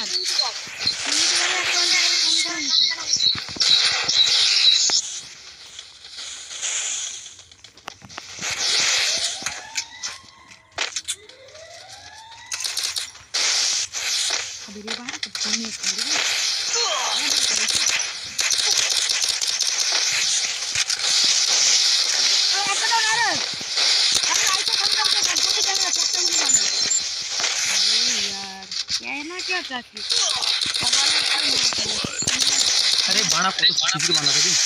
अरे बाणा को तो ठीक से बांधा था जी।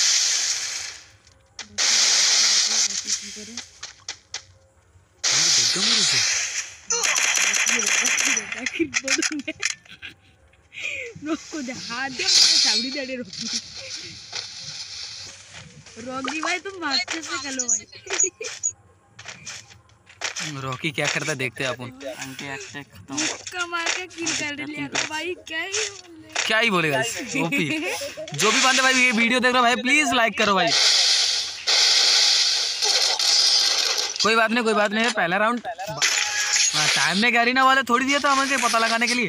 रॉकी भाई तुम अच्छे से खेलो भाई। रॉकी क्या करता देखते हैं अपन। कमाल का किल कर लिया भाई, क्या ही बोलेगा ओपी। जो भी बंदे भाई ये वीडियो देख रहे हो भाई प्लीज लाइक करो भाई। कोई बात नहीं पहला राउंड टाइम ने गैरीना वाले थोड़ी दिया था हमें पता लगाने के लिए।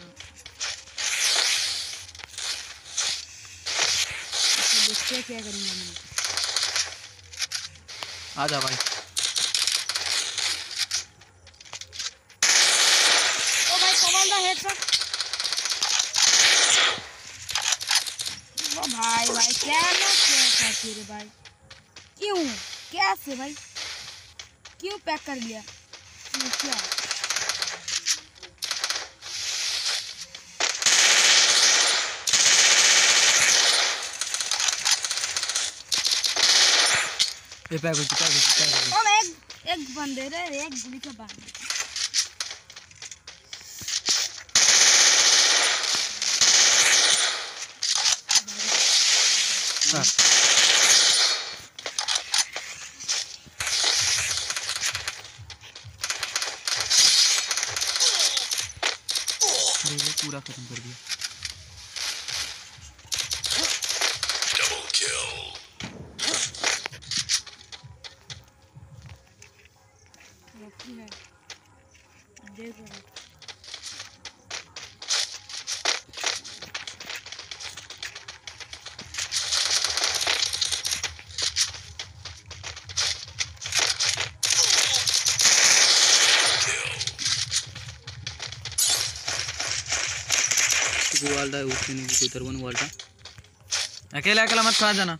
क्या करूंगा मैं। आजा भाई। ओ भाई कमाल का हेडशॉट। ओ भाई क्या ना क्या रे भाई, क्यों कैसे भाई क्यों पैक कर लिया क्या। एक बंदे रे एक गोली का बांध। पूरा खत्म कर दिया। देखो वाल्टा है उसके नीचे कोई तरवन वाल्टा। अकेला अकेला मत खा जाना।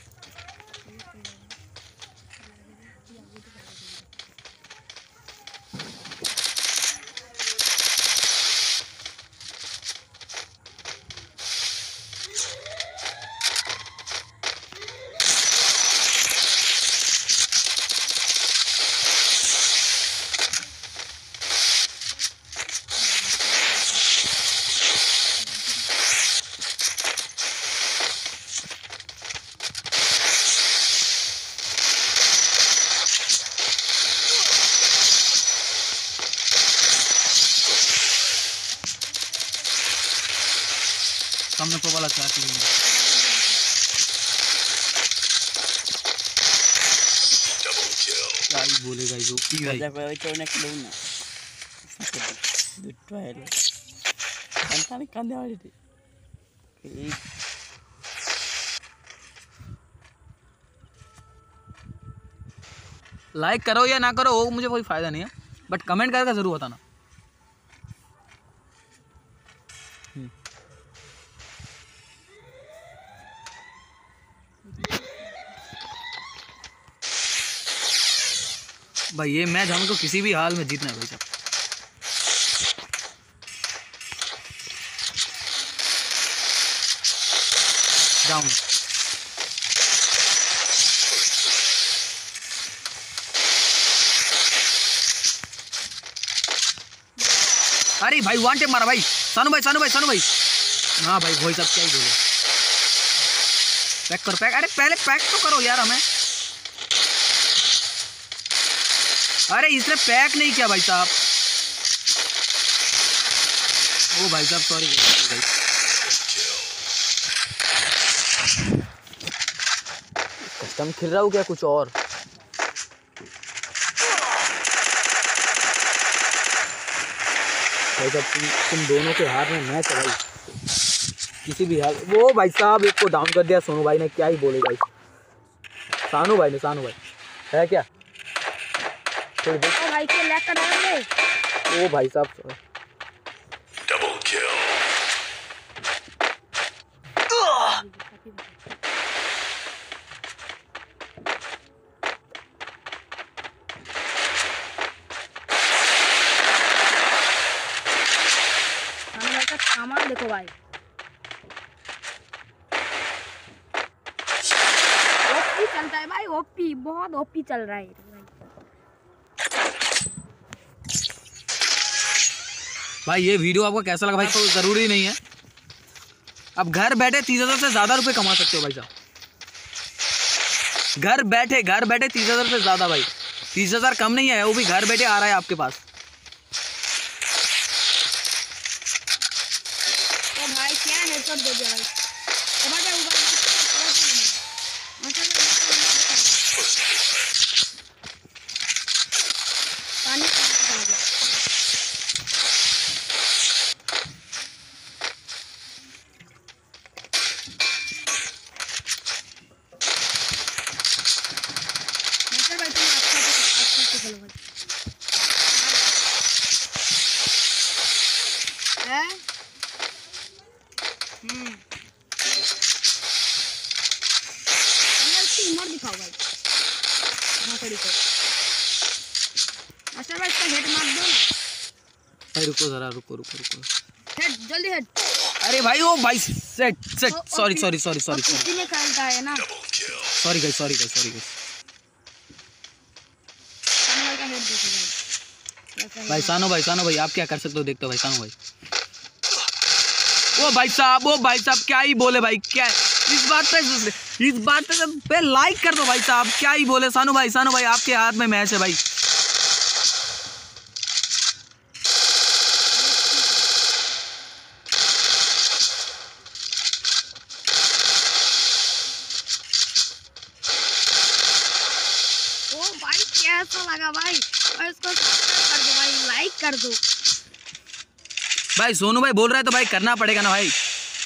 सामने को वाला चाहती है। क्या ही बोलेगा ये ओपी भाई। Ada apa itu nak luna? Dua hari. Kan kan dia ada. Like करो या ना करो वो मुझे कोई फायदा नहीं है, बट कमेंट करके जरूर बताना। भाई ये मैच हमको किसी भी हाल में जीतना है भाई साहब। डाउन अरे भाई वन टेप मारा भाई। सानू भाई हाँ भाई भाई साहब क्या ही बोले। पैक करो पैक। अरे पहले पैक तो करो यार हमें। अरे इसने पैक नहीं किया भाई साहब। ओ भाई साहब सॉरी भाई। कस्टम खेल रहा हूँ क्या कुछ और? भाई साहब तुम दोनों के हाथ में मैच है भाई, किसी भी हाल। वो भाई साहब एक को डाउन कर दिया सोनू भाई ने, क्या ही बोले भाई। सानू भाई है क्या थोड़ी देर। ओ भाई के लैग कर रहे हैं। ओ भाई साहब Double kill. भाई का सामान देखो भाई, ओपी चलता है भाई, ओपी बहुत ओपी चल रहा है भाई। भाई ये वीडियो आपको कैसा लगा भाई, तो ज़रूरी नहीं है, अब घर बैठे 30,000 से ज़्यादा रुपए कमा सकते हो भाई साहब। घर बैठे 30,000 से ज़्यादा भाई, 30,000 कम नहीं है, वो भी घर बैठे आ रहा है आपके पास। तो भाई क्या हेडशॉट दे दिया भाई, दिखाओ भाई। मास्टर भाई इसका हेड मार दो ना भाई, रुको जरा, रुको। हेड जल्दी हेड। अरे भाई वो भाई सेट सॉरी किसी ने खेलता है ना, सॉरी गाइस। भाई का हेड देखो भाई सानो भाई आप क्या कर सकते हो, देखते हो भाई सानो भाई। वो भाई साहब क्या ही बोले भाई, क्या इस बात पे लाइक कर दो भाई साहब, क्या ही बोले। सानो भाई आपके हाथ में मैच है भाई। ओ भाई कैसा लगा भाई, और इसको सब्सक्राइब कर दो भाई, लाइक कर दो भाई। सोनू भाई बोल रहा है तो भाई करना पड़ेगा ना भाई।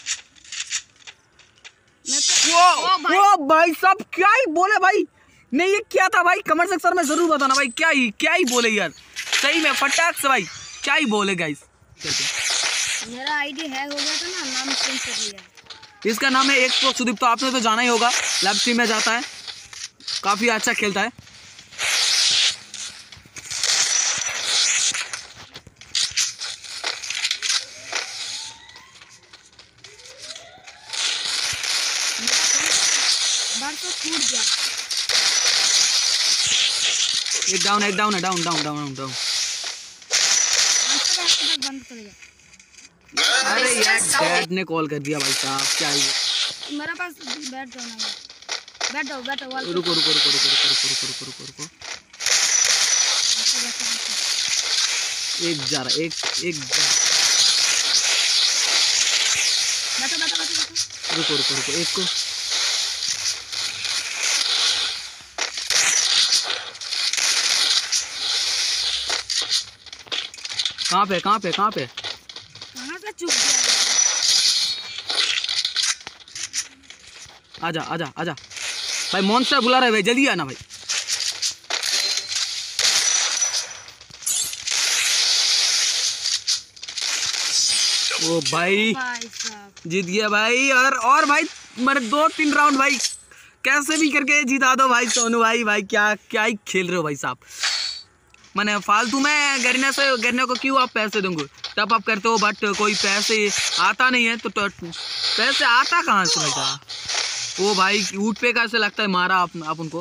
वो भाई साहब क्या ही बोले भाई, नहीं ये क्या था भाई, कमेंट सेक्शन में जरूर बताना भाई, क्या ही बोले यार, सही में फटाक से भाई, क्या ही बोले गाइस। मेरा आईडी हैक हो गया था ना, नाम चेंज कर लिया। इसका नाम है एक्सप्रो सुदीप, तो आपने तो जाना ही होगा, लाइव स्ट्रीम में जाता है, काफी अच्छा खेलता है। बार तो टूट गया। एक डाउन मास्टर भाई बंद कर गया। अरे यार डैड ने कॉल कर दिया भाई साहब, क्या ही। मेरे पास बैठ जाओ ना, बैठ जाओ वाल। रुको। एक जा रहा, एक बैठो। रुको एक को। कहाँ पे कहाँ से चुप गया? आजा भाई, मॉन्स्टर बुला रहे भाई, जल्दी आना भाई। ओ भाई साहब जीत गया भाई, और भाई मेरे 2-3 राउंड भाई कैसे भी करके जिता दो भाई। सोनू भाई क्या ही खेल रहे हो भाई साहब। मैंने फालतू में गिरने को क्यों आप पैसे दूंगे, तब आप करते हो, बट कोई पैसे आता नहीं है तो पैसे आता कहाँ से भाई साहब। वो भाई ऊँट पे कैसे लगता है मारा आप उनको।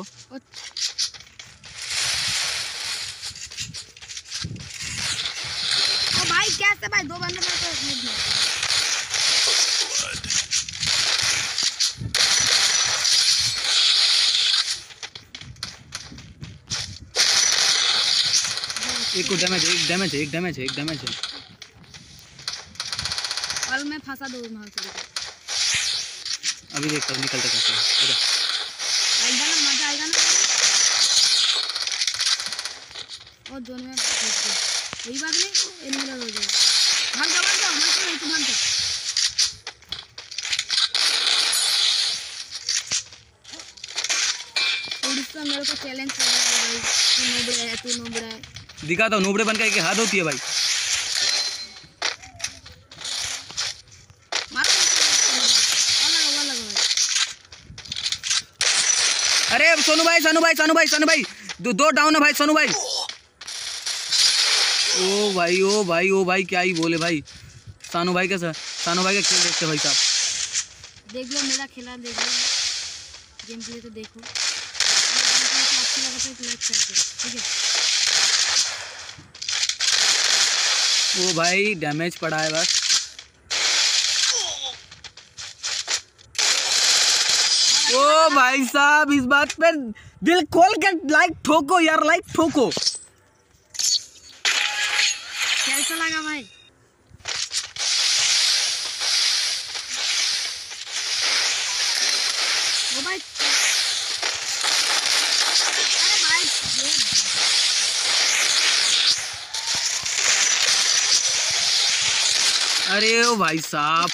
ओ भाई कैसे भाई, 2 बंदे एक को डैमेज है। कल मैं फंसा दो मार के। अभी देखता हूँ निकलता कैसे। आएगा ना, मजा आएगा ना। और जोन में वही बात नहीं, एनिमल हो जाएगा। भाग जाओ नहीं तो भाग जाओ। उड़ीसा मेरे को चैलेंज कर रहा है भाई, तू नोबड़ा है। दिखा दो नोबड़े बनकर एक हाथ होती है भाई। मारो वाला भाई। अरे सोनू भाई दो डाउन है भाई सोनू भाई। ओ भाई क्या ही बोले भाई। सानू भाई का खेल देखते भाई साहब। देख लो मेरा खेला, देख लो गेम प्ले तो देखो। अच्छा लगा तो एक लाइक कर दो, ठीक है। ओ भाई डैमेज पड़ा है बस। ओ भाई साहब इस बात पे दिल खोल के लाइक ठोको यार, लाइक ठोको। कैसा लगा भाई? ओ भाई अरे भाई अरे ओ भाई साहब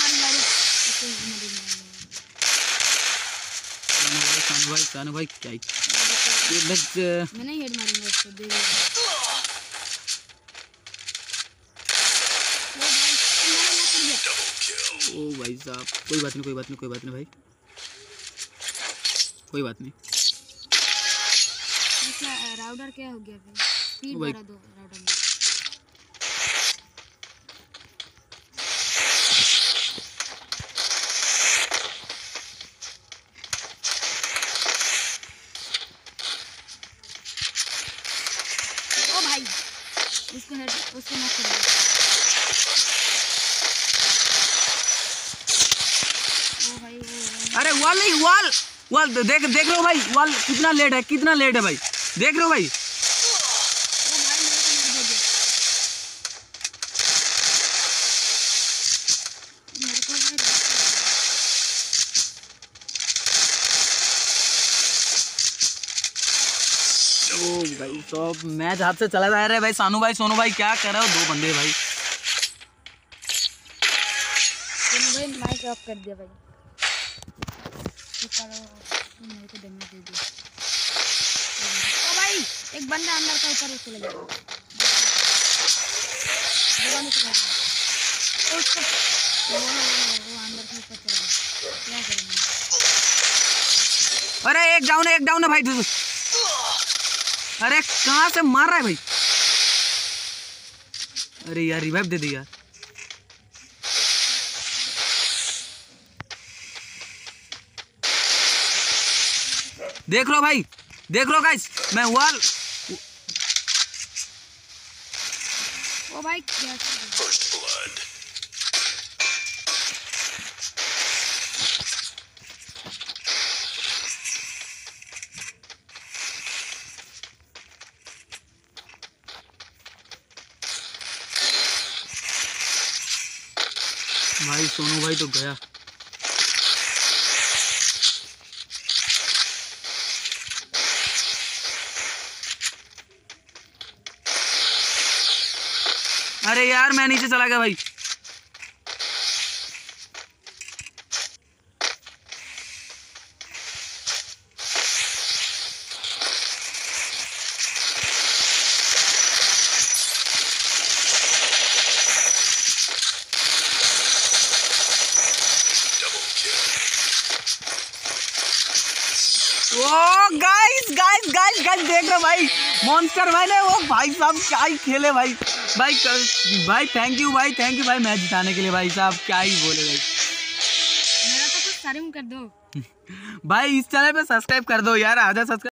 सानू भाई क्या ही- मैं नहीं हेड मारूंगा इसको, देख लो। ओ भाई साहब कोई बात नहीं भाई, कोई बात नहीं। राउटर क्या हो गया भाई? स्पीड ओ भाई। बढ़ा दो राउटर में। ओ भाई उसको नॉक कर दो। ओ भाई अरे वाल नहीं, वाल देख रहे हो भाई, वाल कितना लेट है भाई, देख रहे हो भाई। ओ भाई मेरे को मार दो। मेरे को भाई ओ भाई सब मैच हाथ से चला जा रहा है भाई। सोनू भाई क्या कर रहे हो, दो बंदे भाई। भाई माइक ऑफ कर दिया भाई। मेरे को डैमेज दे दिया। ओ भाई एक बंदा अंदर का ऊपर चला गया। दीवार से मार। ओ उसको वो अंदर से ऊपर चला गया। क्या करेंगे? अरे एक डाउन है भाई। अरे कहाँ से मार रहा है भाई। अरे यार रिवाइव दे दिया। देख लो भाई, देख लो गाइस, मैं वाल। ओ भाई क्या First blood. भाई सोनू भाई तो गया। अरे यार मैं नीचे चला गया भाई। Double kill. ओ गाइस देख रहे भाई, मॉन्स्टर भाई ने वो भाई साहब क्या ही खेले भाई। भाई थैंक यू भाई मैच जिताने के लिए भाई साहब, क्या ही बोले भाई। मेरा तो कुछ सारिम कर दो। भाई इस चैनल पे सब्सक्राइब कर दो यार, आधा सब्सक्राइब।